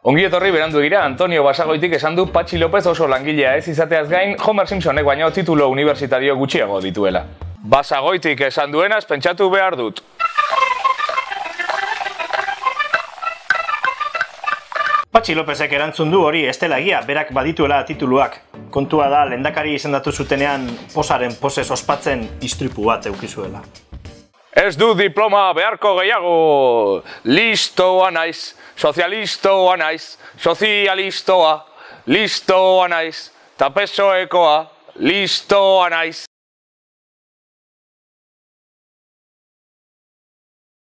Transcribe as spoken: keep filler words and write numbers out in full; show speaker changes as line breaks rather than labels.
Ongi etorri berandu egira, Antonio Basagoitik esan du Patxi López oso langilea ez izateaz gain, Homer Simpsonek baino titulo unibertsitario gutxiago dituela. Basagoitik esan duenaz pentsatu behar dut.
Patxi Lópezek erantzun du hori ez dela egia, berak badituela tituluak. Kontua da, lehendakari izendatu zutenean posaren posez ospatzen istripu bat eukizuela.
Ez du diploma beharko gehiago, listoa naiz, sozialistoa naiz, sozialistoa, listoa naiz, ta pesoekoa, listoa naiz.